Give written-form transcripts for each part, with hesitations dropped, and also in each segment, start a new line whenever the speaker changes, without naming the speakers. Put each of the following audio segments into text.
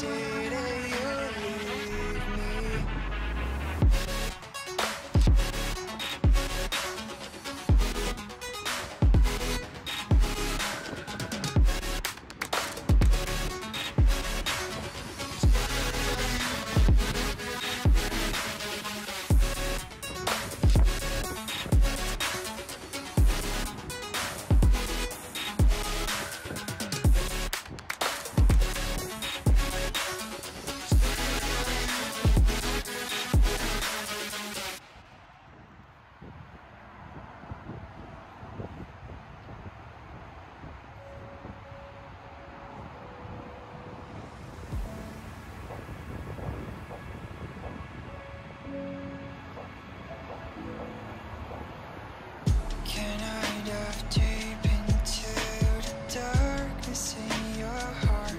day that you leave me. Can I dive deep into the darkness in your heart?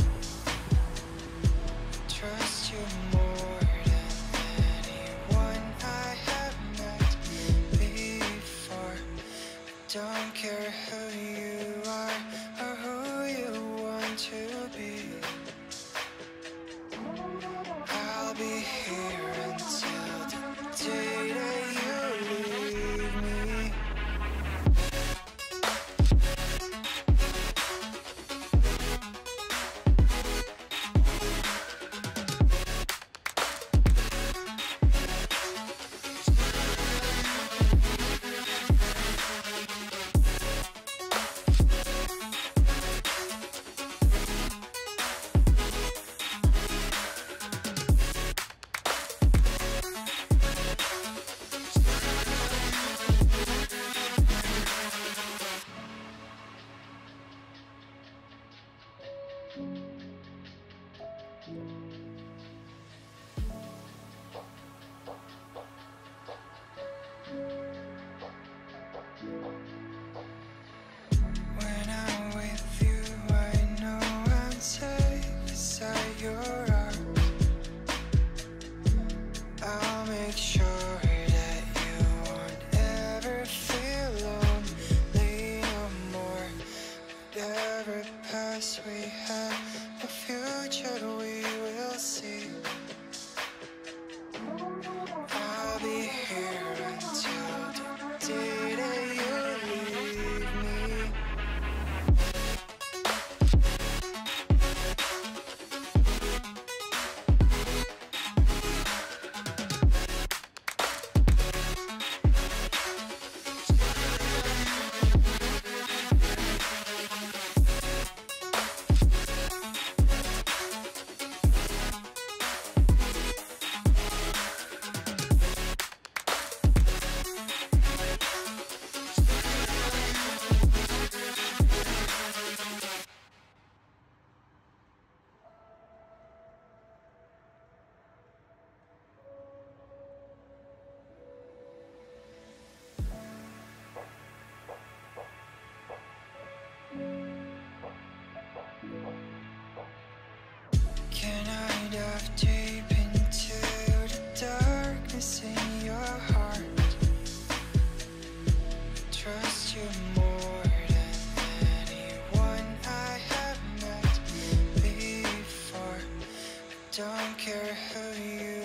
Trust you more than anyone I have met before. I don't care who you are or who you want to be. I'll be here until the day that you leave me. When I'm with you, I know I'm safe beside your arms. I'll make sure that you won't ever feel lonely no more. Whatever past we have, the future we will see. I'll be here until the day that you leave me. Can I dive deep into the darkness in your heart? Trust you more than anyone I have met before. I don't care who you